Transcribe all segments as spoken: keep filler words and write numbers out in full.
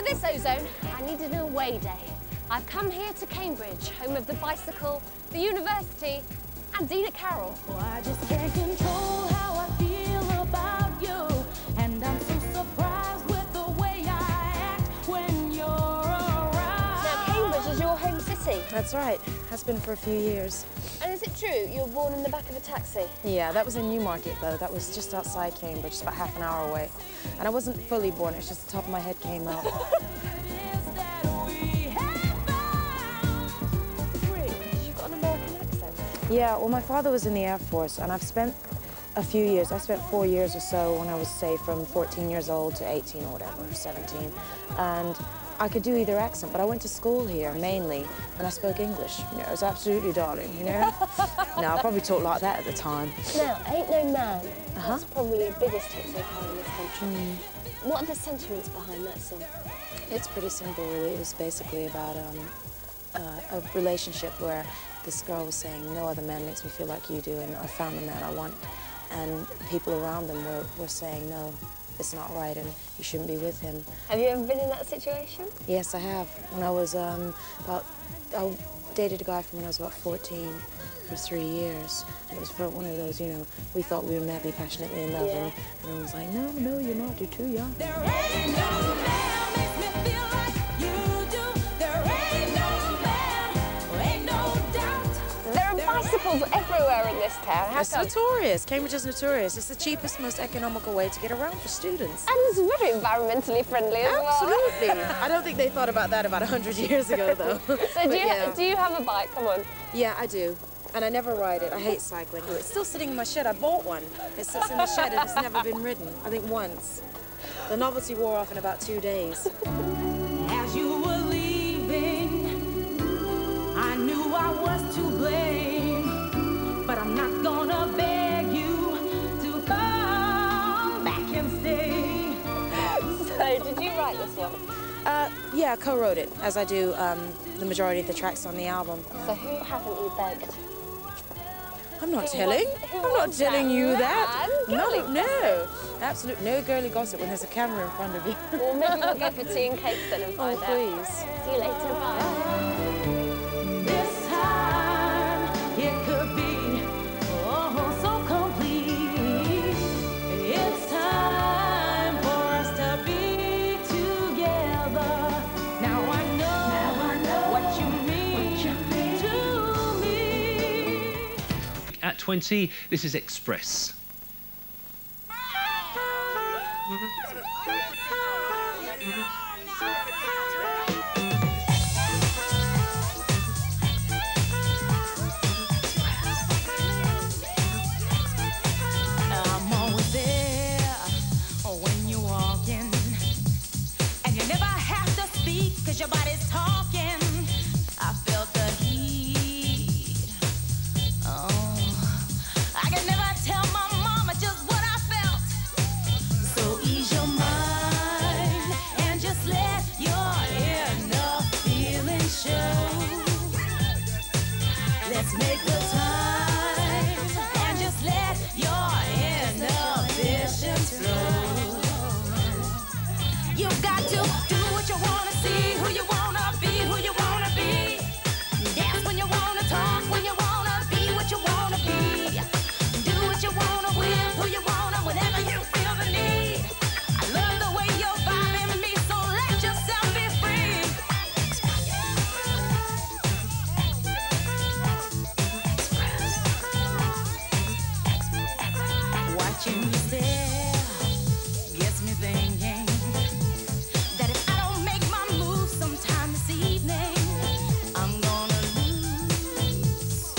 this, Ozone, I needed an away day. I've come here to Cambridge, home of the bicycle, the university, and Dina Carroll. Well, I just can't control how I feel about you, and I'm so surprised with the way I act when you're around. Now, Cambridge is your home city. That's right. Has been for a few years. And is it true you were born in the back of a taxi? Yeah, that was in Newmarket, though. That was just outside Cambridge, just about half an hour away. And I wasn't fully born, it's just the top of my head came out. Yeah, well, my father was in the Air Force, and I've spent a few years. I spent four years or so when I was, say, from fourteen years old to eighteen or whatever, or seventeen. And I could do either accent, but I went to school here, mainly, and I spoke English. You know, it was absolutely darling, you know? No, I probably talked like that at the time. Now, Ain't No Man, uh-huh. that's probably the biggest hit so far in this country. Mm. What are the sentiments behind that song? It's pretty simple, really. It was basically about um, uh, a relationship where this girl was saying, no other man makes me feel like you do, and I found the man I want. And people around them were, were saying, no, it's not right, and you shouldn't be with him. Have you ever been in that situation? Yes, I have. When I was um, about, I dated a guy from when I was about fourteen for three years. It was for one of those, you know, we thought we were madly, passionately in love, yeah. and everyone was like, no, no, you're not, you're too young. There ain't no man makes me feel like you do. There ain't no man, ain't no doubt. There are bicycles everywhere in this town. How It's come? notorious. Cambridge is notorious. It's the cheapest, most economical way to get around for students. And it's very environmentally friendly as well. Absolutely. I don't think they thought about that about a hundred years ago, though. So do you, yeah. do you have a bike? Come on. Yeah, I do. And I never ride it. I hate cycling. It's still sitting in my shed. I bought one. It sits in the shed and it's never been ridden. I think once. The novelty wore off in about two days. As you were leaving, I knew I was to blame, but I'm not gonna beg you to come back and stay. So, did you write this one? Uh, yeah, I co-wrote it, as I do um, the majority of the tracks on the album. So who haven't you begged? I'm not Who telling. was, who I'm not was telling that you man? that. Girly No, no. Absolute no girly gossip when there's a camera in front of you. Well, maybe we'll go for tea and cakes then and find Oh, out. please. See you later. Bye. This time it could be oh so complete. It's time for us to be together. Now I know, now I know what you mean, what you mean to me. At twenty, this is Express. I'm always there when you're walking, and you never have to speak 'cause your body's talking. I felt the heat. Oh, I can never tell my mama just what I felt. So ease your mind and just let your inner feeling show. Let's make the time and just let your inhibitions flow. You've got to do what you wanna see, who you wanna be, who you wanna be. Dance when you wanna talk, when you wanna be what you wanna be. Do what you wanna with, who you wanna, whenever you feel the need. I love the way you're vibing me, so let yourself be free. Watching you stare gets me thinking that if I don't make my move sometime this evening, I'm gonna lose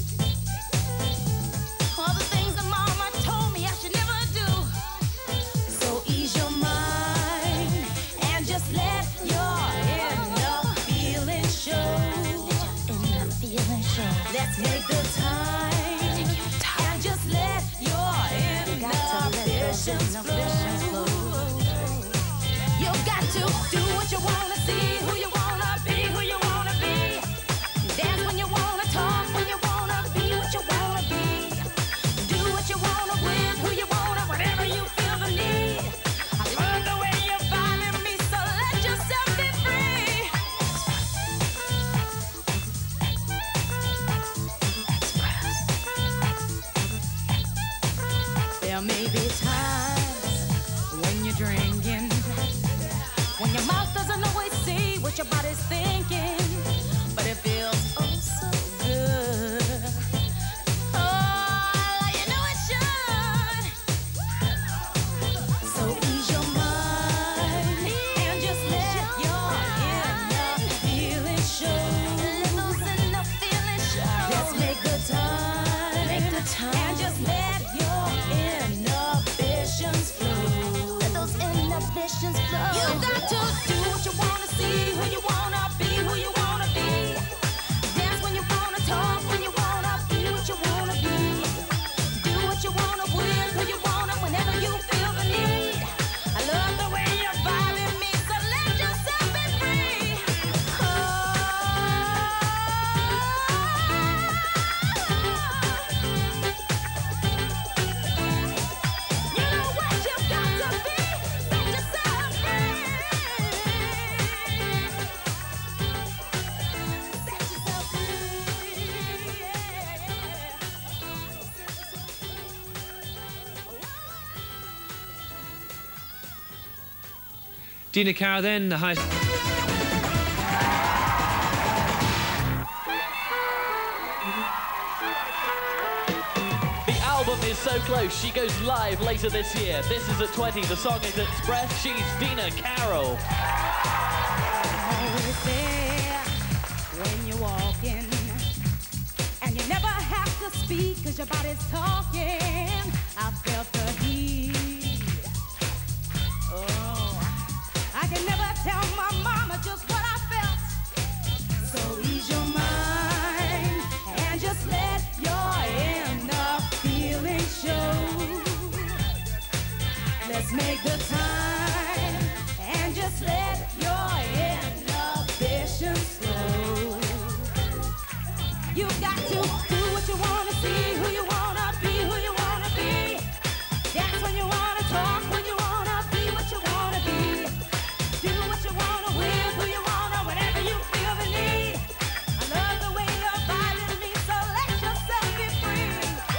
all the things that mama told me I should never do. So ease your mind and just let your inner feeling show. Inner feeling show. Let's make the time and just let your inhibitions flow. You've got to do what you wanna see, who you wanna be, who you wanna be. Dance when you wanna talk, when you wanna be what you wanna be. Do what you wanna with, who you wanna, whenever you feel the need. I love the way you're vibing me, so let yourself Dina, Carroll then, the highest... The album is so close, she goes live later this year. This is at twenty, the song is Express. She's Dina Carroll. Always there when you're walking, and you never have to speak because your body's talking. I felt the heat. Oh, I can never tell my mama just what I felt. So ease your mind and just let your inner feeling show. Let's make the time and just let your inhibitions flow. You got to do what you wanna see, who you wanna be, who you wanna be. Dance when you wanna talk, when you wanna be what you wanna be. Do what you wanna with, who you wanna, whenever you feel the need. I love the way you're vibing me, so let yourself be free.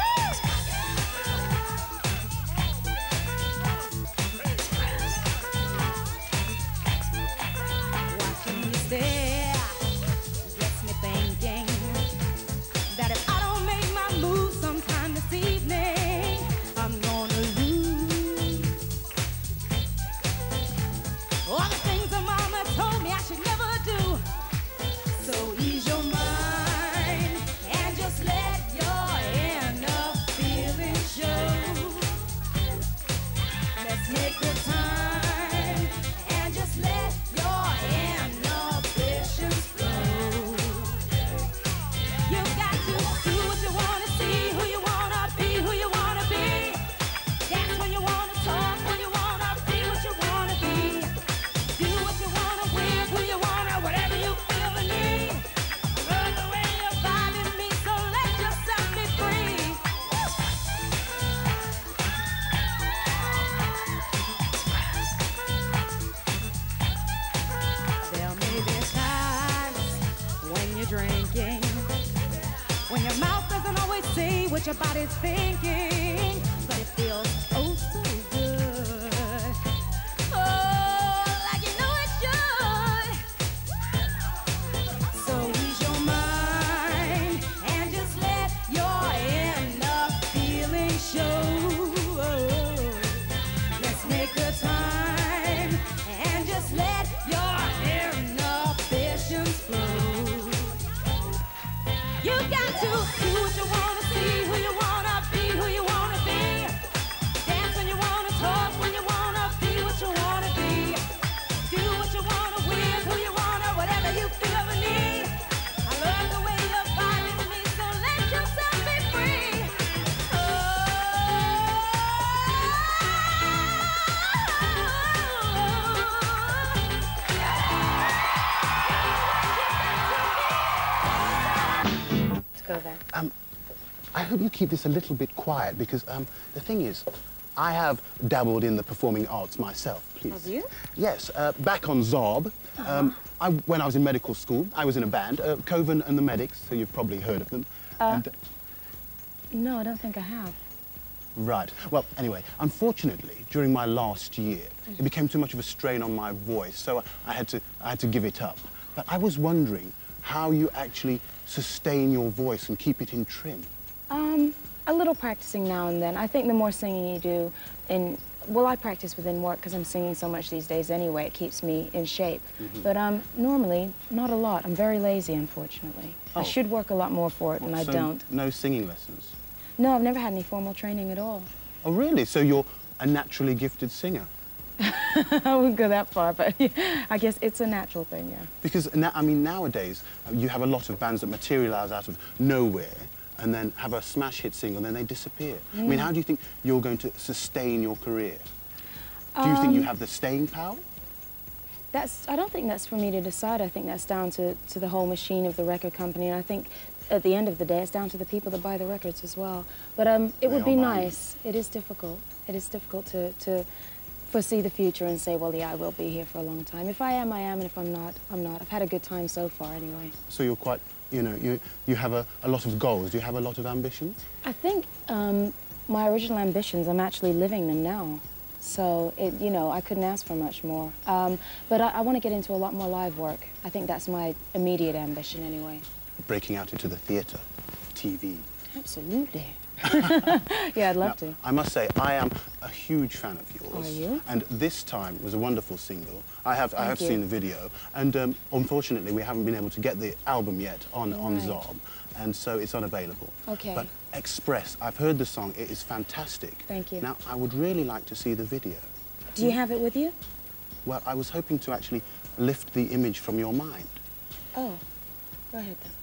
Watching you stare gets me thinking that if I don't make my move sometime this evening, I'm gonna lose all the things that mama told me I should never do. So ease your mind and just let your inner feeling show. Let's make the time and just let your inhibitions flow. You got to do what you wanna see, who you wanna be, who you wanna be. Dance when you wanna talk, when you wanna be what you wanna be. Do what you wanna with, who you wanna, whatever you feel the need. I love the way you're vibing me, so let yourself be free. There may be times when you're drinking, when your mouth doesn't always say what your body's thinking, but it feels oh so good. Oh, like you know it should. So ease your mind and just let your inner feeling show. Let's make the time and just let your inhibitions flow. You got to do what you wanna see, who you wanna be, who you wanna be. Dance when you wanna talk, when you wanna be what you wanna be. Do what you wanna with, who you wanna, whatever you feel the need. I love the way you're vibing me, so let yourself be free. Let's go there. Um, I hope you keep this a little bit quiet because um, the thing is, I have dabbled in the performing arts myself, please. Have you? Yes, uh, back on Zob. Um, I, when I was in medical school, I was in a band, uh, Coven and the Medics, so you've probably heard of them. Uh, and, No, I don't think I have. Right. Well, anyway, unfortunately, during my last year, it became too much of a strain on my voice, so I, I had to, I had to give it up. But I was wondering how you actually sustain your voice and keep it in trim. Um, a little practicing now and then. I think the more singing you do in, well, I practice within work because I'm singing so much these days anyway. It keeps me in shape. Mm-hmm. But um, normally, not a lot. I'm very lazy, unfortunately. Oh. I should work a lot more for it, What, and I so don't. No singing lessons? No, I've never had any formal training at all. Oh, really? So you're a naturally gifted singer? I wouldn't go that far, but I guess it's a natural thing, yeah. Because, na I mean, nowadays, uh, you have a lot of bands that materialise out of nowhere and then have a smash hit single and then they disappear. Mm. I mean, how do you think you're going to sustain your career? Do you um, think you have the staying power? That's, I don't think that's for me to decide. I think that's down to, to the whole machine of the record company. And I think at the end of the day, it's down to the people that buy the records as well. But um, it They would be are buying nice. It is difficult. It is difficult to, to foresee the future and say, well, yeah, I will be here for a long time. If I am, I am, and if I'm not, I'm not. I've had a good time so far anyway. So you're quite, you know, you, you have a, a lot of goals. Do you have a lot of ambitions? I think um, my original ambitions, I'm actually living them now. So, it, you know, I couldn't ask for much more. Um, but I, I want to get into a lot more live work. I think that's my immediate ambition anyway. Breaking out into the theatre, T V. Absolutely. Yeah, I'd love now, to. I must say, I am a huge fan of yours. Are you? And this time was a wonderful single. I have, I have you. seen the video, and um, unfortunately, we haven't been able to get the album yet on, on Right. Zob, and so it's unavailable. Okay. But Express, I've heard the song, it is fantastic. Thank you. Now, I would really like to see the video. Do you have it with you? Well, I was hoping to actually lift the image from your mind. Oh, go ahead then.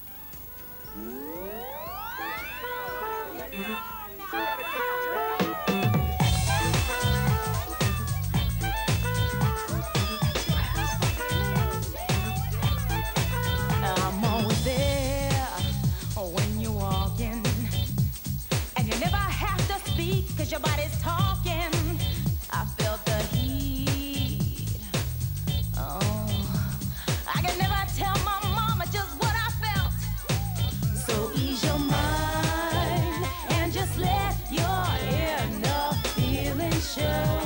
I'm always there when you're walking, and you never have to speak 'cause your body's talking. I felt the heat. Oh, I can never tell my mama just what I felt. So ease your mind and just let your inner feeling show.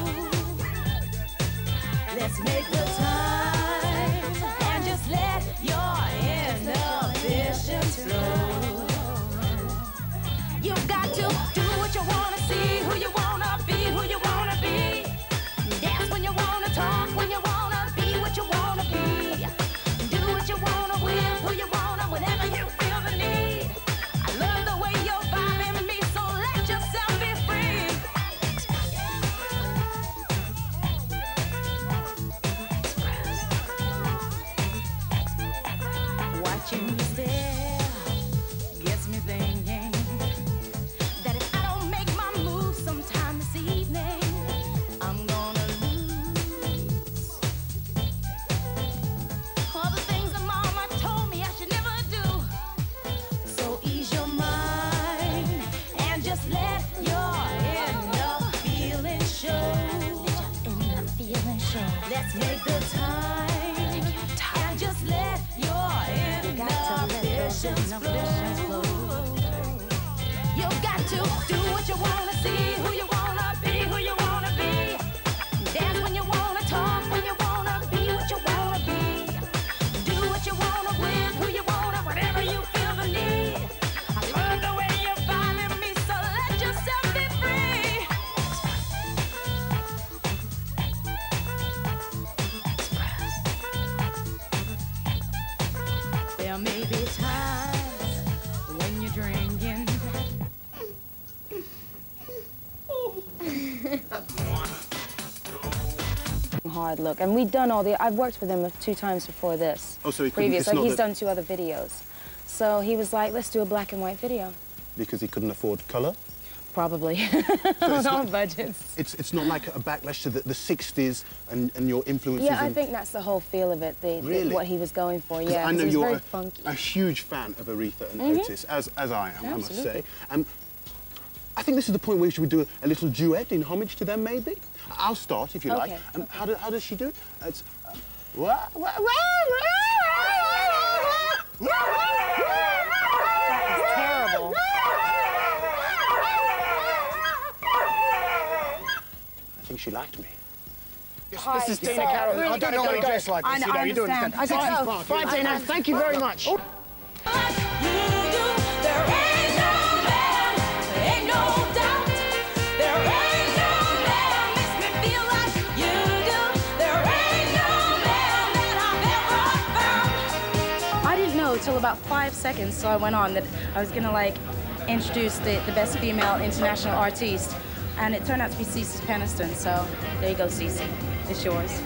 Let's make the time and just let your inhibitions flow. You've got to do what you want to see, who you want to be, who you want to be. Dance when you want to talk, when you want to be what you want to be. Do what you want to with, who you want to, whenever you feel the need. I love the way you're vibing me, so let yourself be free. Watching you stare gets me thinking that if I don't make my move sometime this evening, I'm gonna lose all the things that mama told me I should never do. So ease your mind and just let your inner feeling show. Inner feeling show. Let's make the time and just let your inhibitions flow. You've got to do what you want to see, who you want to be, who you want to be. Dance when you want to talk, when you want to be what you want to be. Do what you want to with, who you want to, whatever you feel the need. I love the way you're vibing me, so let yourself be free. There may be times when you're drinking. Hard look, and we've done all the. I've worked with him two times before this. Oh, so he couldn't- previous, it's like not he's that- done two other videos. So he was like, "Let's do a black and white video." Because he couldn't afford colour? Probably. it's On our not- budgets. It's, it's not like a backlash to the, the sixties and, and your influences Yeah, I in... think that's the whole feel of it. The, the- Really? what he was going for. 'Cause Yeah, I 'cause know it was you're very a, funky. a huge fan of Aretha and Mhm. Otis, as, as I am, I must Absolutely. say. Um, I think this is the point where we should do a, a little duet in homage to them, maybe? I'll start, if you like. Okay, Um, okay. how, do, how does she do it? It's... Uh, wah, wah, wah, It's terrible. I think she liked me. Hi, This is Dina sorry, Carroll. really I don't gotta normally go. dress like this, I you know, know, I you don't understand. understand. I Sexy know. far. Bye, Dina. Thank you very much. You do, there ain't no man, ain't no doubt. There ain't no man makes me feel like you do. There ain't no man that I've ever found. I didn't know till about five seconds, so I went on that I was gonna like introduce the, the best female international artiste, and it turned out to be Cece Peniston. So there you go, Cece, it's yours.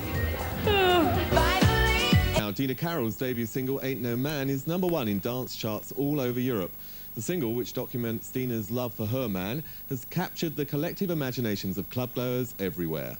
Now, Dina Carroll's debut single, Ain't No Man, is number one in dance charts all over Europe. The single, which documents Dina's love for her man, has captured the collective imaginations of club-goers everywhere.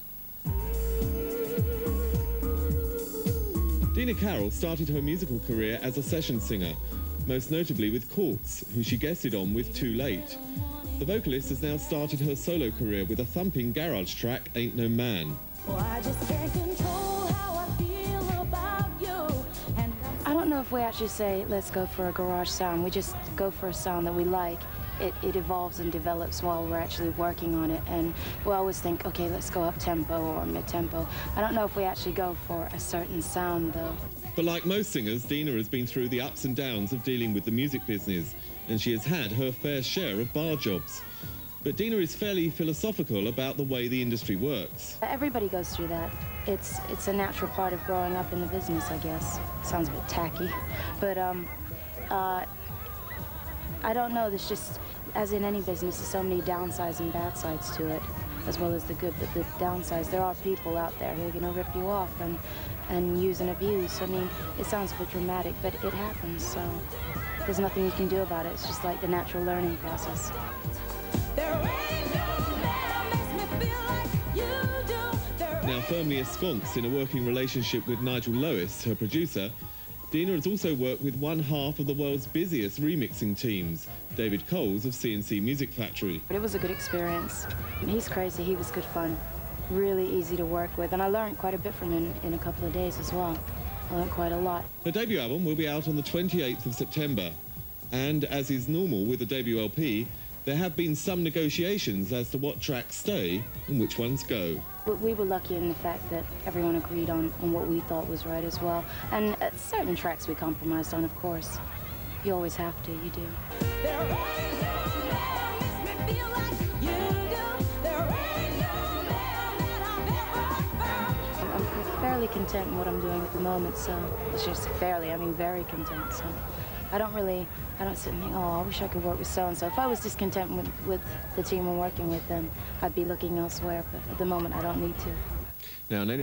Dina Carroll started her musical career as a session singer, most notably with Courts, who she guested on with Too Late. The vocalist has now started her solo career with a thumping garage track, Ain't No Man. Oh, I just can't control how I feel about you. And I don't know if we actually say, let's go for a garage sound. We just go for a sound that we like. it, it evolves and develops while we're actually working on it. And we always think, okay, let's go up-tempo or mid-tempo. I don't know if we actually go for a certain sound, though. But like most singers, Dina has been through the ups and downs of dealing with the music business, and she has had her fair share of bar jobs. But Dina is fairly philosophical about the way the industry works. Everybody goes through that. It's, it's a natural part of growing up in the business, I guess. Sounds a bit tacky, but um, uh, I don't know, there's just, as in any business, there's so many downsides and bad sides to it, as well as the good. But the downsides, there are people out there who are going to rip you off and, and use and abuse. I mean, it sounds a bit dramatic, but it happens, so there's nothing you can do about it. It's just like the natural learning process. Now firmly ensconced in a working relationship with Nigel Lewis, her producer, Dina has also worked with one half of the world's busiest remixing teams, David Coles of C and C Music Factory. But it was a good experience. He's crazy, he was good fun, really easy to work with, and I learned quite a bit from him in a couple of days as well. I learned quite a lot. Her debut album will be out on the twenty-eighth of September, and as is normal with a debut L P, there have been some negotiations as to what tracks stay and which ones go. But we were lucky in the fact that everyone agreed on, on what we thought was right as well. And uh, certain tracks we compromised on, of course. You always have to, you do. I'm fairly content in what I'm doing at the moment, so it's just fairly, I mean very content, so I don't really, I don't sit and think, oh, I wish I could work with so-and-so. If I was discontent with, with the team I'm working with, then I'd be looking elsewhere, but at the moment I don't need to. Now,